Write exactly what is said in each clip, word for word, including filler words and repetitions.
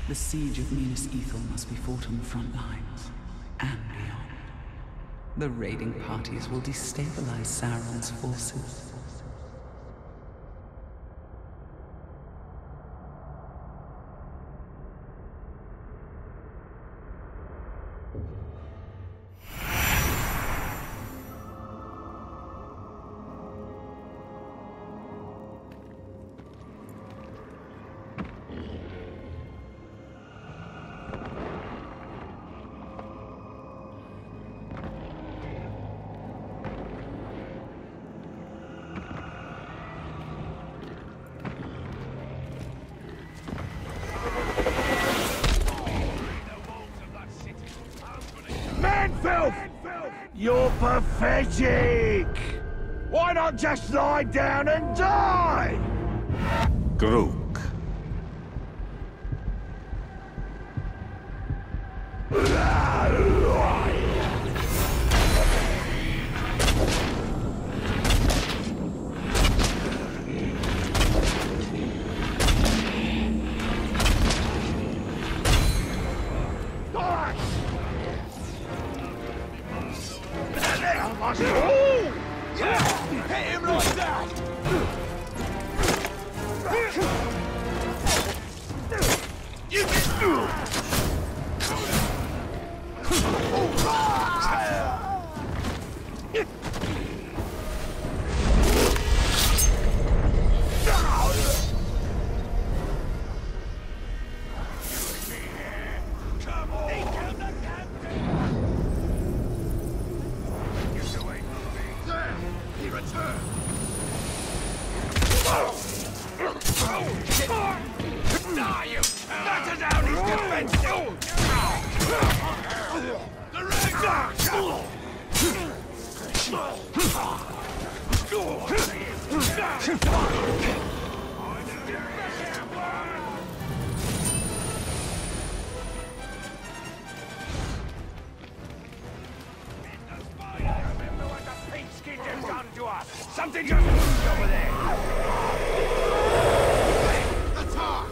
The siege of Minas Ithil must be fought on the front lines, and beyond. The raiding parties will destabilize Sauron's forces. You're pathetic! Why not just lie down and die? Grook. Something just moved over there! Attack!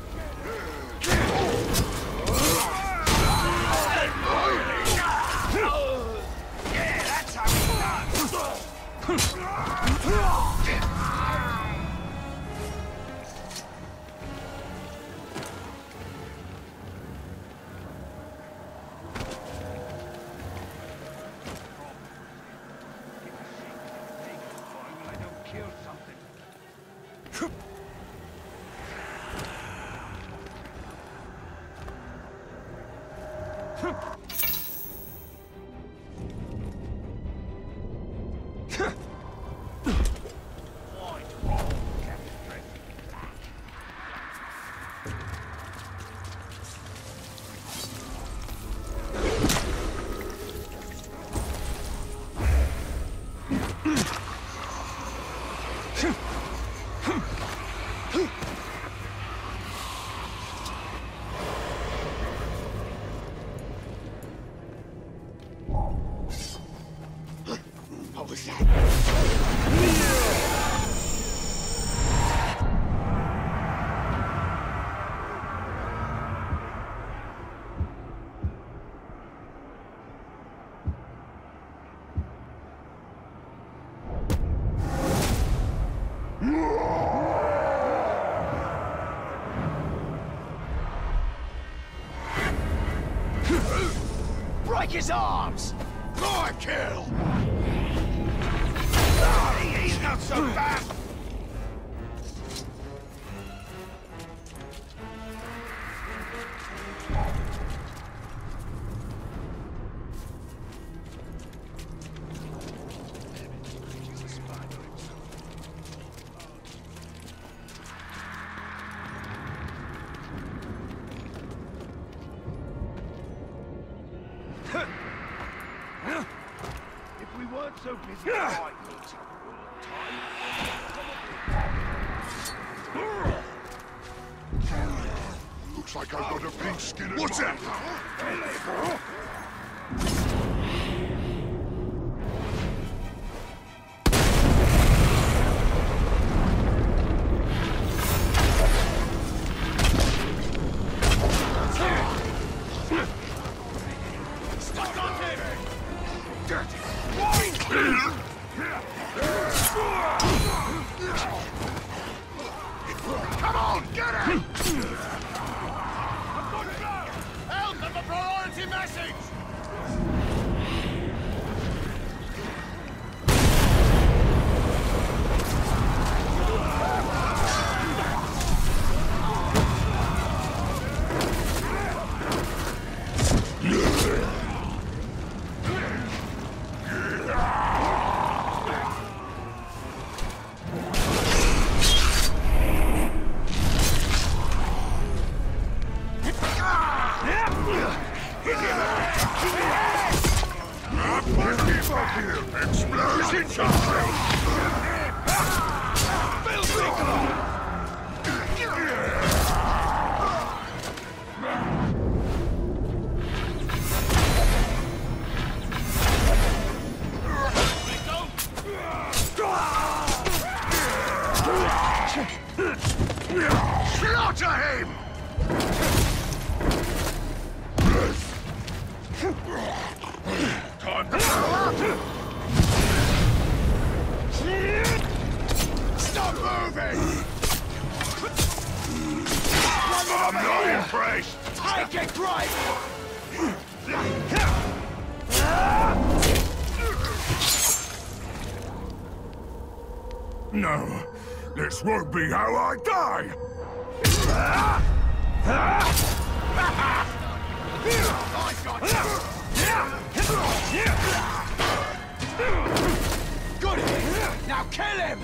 Yeah, that's how it's done! What was that? Break his arms! More kill! Oh, he's not so bad! If we weren't so busy fighting each other all the time... Looks like I've got a pink skin. What's that? Come on, get it! Help of a priority message! Explosion charge! Slaughter him! Time to go up! Stop moving! I'm not impressed! Take it, right! No, this won't be how I die! I got you! Good hit! Now kill him!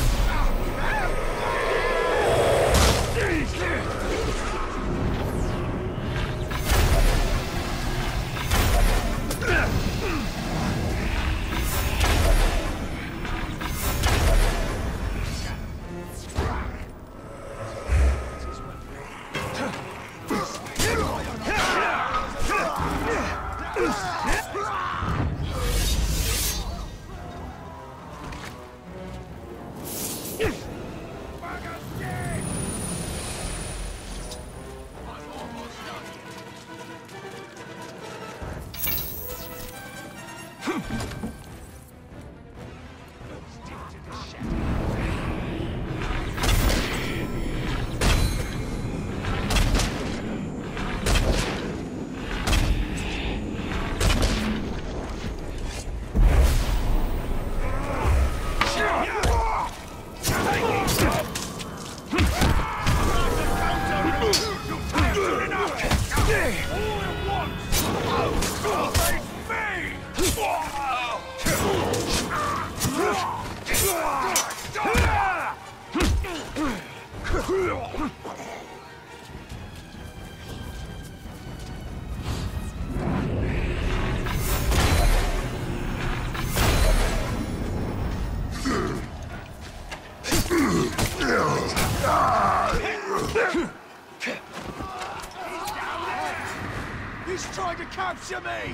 He's trying to capture me!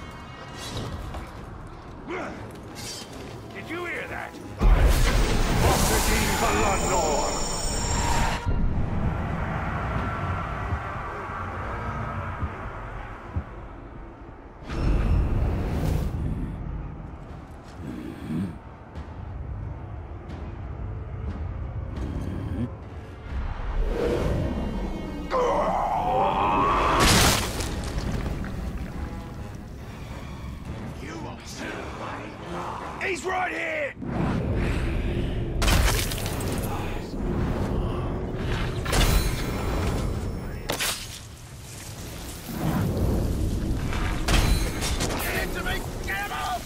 Did you hear that? Oxygen Palandor! He's right here! Get into me! Get him off!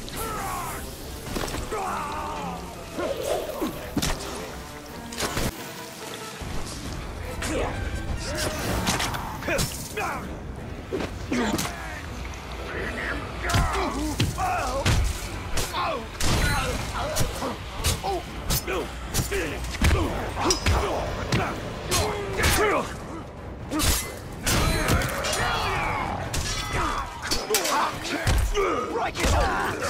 Right his hand!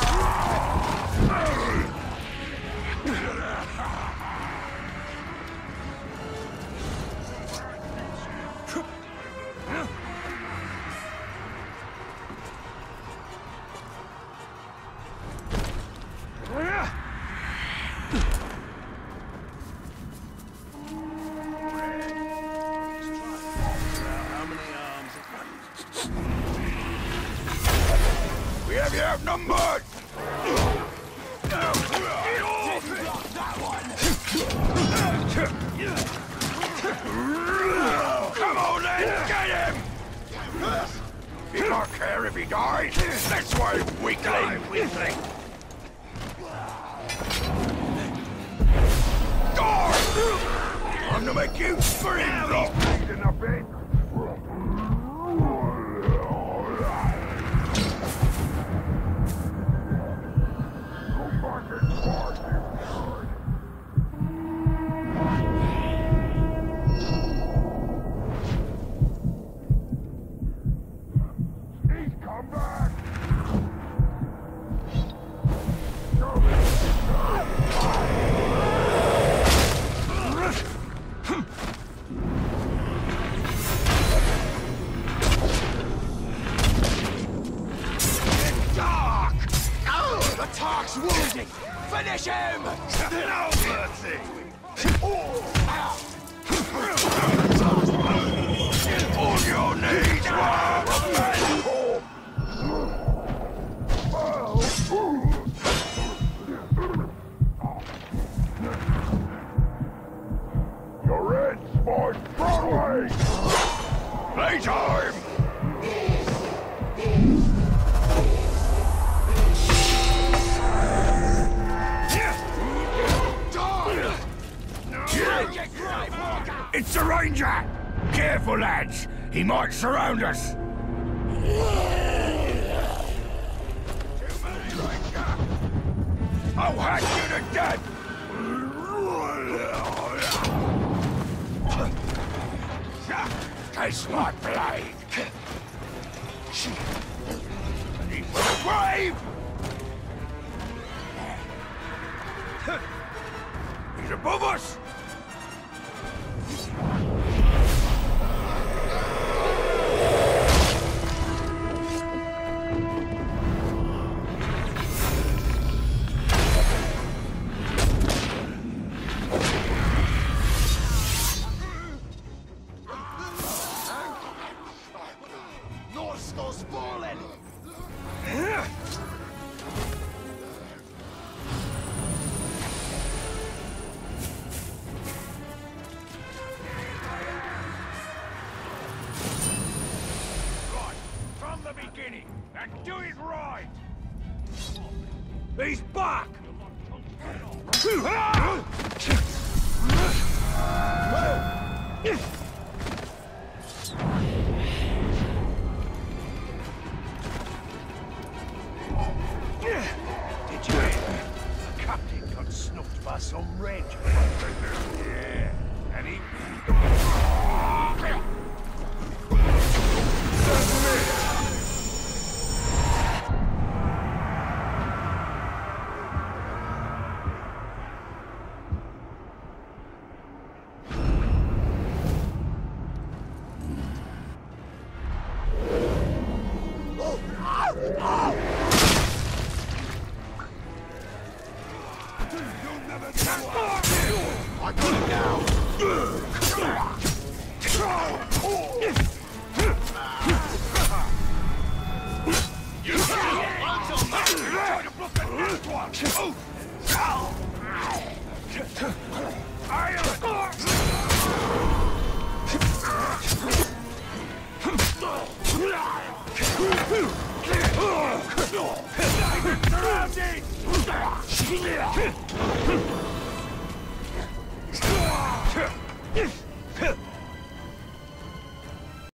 have you outnumbered! Come on then, get him! He don't care if he dies. This way, weakling! Weakling! Guard! I'm gonna make you scream! He's bleeding a bit. Finish him! No mercy! On your knees, Your red spike, Broadway! Playtime! It's the Ranger! Careful, lads! He might surround us! I'll hack you to death! Taste my blade! Ready for the grave! He's above us! And do it right! He's back! Did you hear? The captain got snuffed by some ranger. Yeah, and he... I got him now! You try to block the next one! Surrounded!